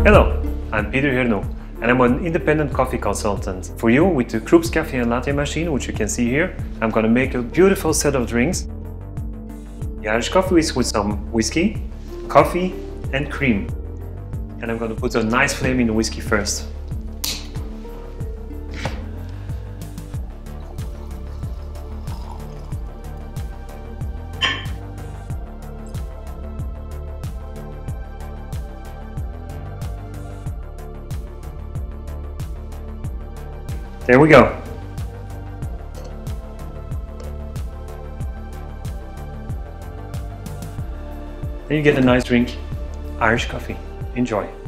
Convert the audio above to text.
Hello, I'm Peter Hernot and I'm an independent coffee consultant. For you, with the Krups Cafe and Latte machine, which you can see here, I'm gonna make a beautiful set of drinks. The Irish coffee is with some whiskey, coffee and cream. And I'm gonna put a nice flame in the whiskey first. There we go. Then you get a nice drink, Irish coffee. Enjoy.